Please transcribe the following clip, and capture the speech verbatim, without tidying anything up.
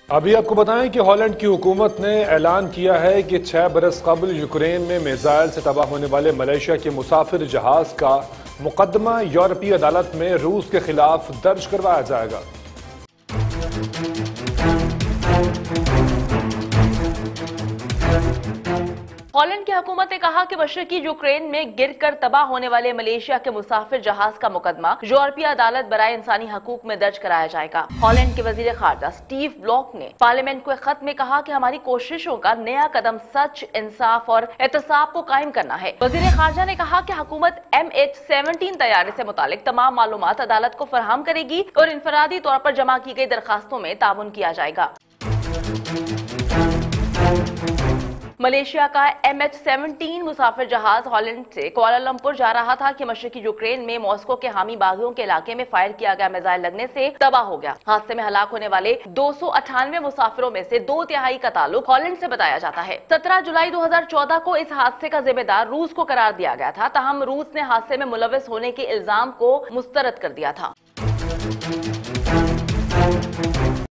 अभी आपको बताएं कि हॉलैंड की हुकूमत ने ऐलान किया है कि छह बरस कबल यूक्रेन में मिसाइल से तबाह होने वाले मलेशिया के मुसाफिर जहाज का मुकदमा यूरोपीय अदालत में रूस के खिलाफ दर्ज करवाया जाएगा। हॉलैंड की हुकूमत ने कहा कि मशरकी यूक्रेन में गिरकर तबाह होने वाले मलेशिया के मुसाफिर जहाज का मुकदमा यूरोपीय अदालत बराए इंसानी हकूक में दर्ज कराया जाएगा। हॉलैंड के वजीर खारजा स्टीव ब्लॉक ने पार्लियामेंट को एक खत में कहा कि हमारी कोशिशों का नया कदम सच, इंसाफ और एहतसाब को कायम करना है। वजीर खारजा ने कहा कि हुकूमत एम एच सेवनटीन तैयारी से मुतालिक तमाम मालूमात अदालत को फराहम करेगी और इनफरादी तौर पर जमा की गई दरखास्तों में ताउन किया जाएगा। मलेशिया का एम एच सेवनटीन मुसाफिर जहाज हॉलैंड से कुआलालंपुर जा रहा था कि मशरकी यूक्रेन में मॉस्को के हामी बागियों के इलाके में फायर किया गया मिसाइल लगने से तबाह हो गया। हादसे में हलाक होने वाले दो सौ अठानवे मुसाफिरों में से दो तिहाई का ताल्लुक हॉलैंड से बताया जाता है। सत्रह जुलाई दो हजार चौदह को इस हादसे का जिम्मेदार रूस को करार दिया गया था, ताहम रूस ने हादसे में मुलविस होने के इल्जाम को मुस्तरद कर दिया था।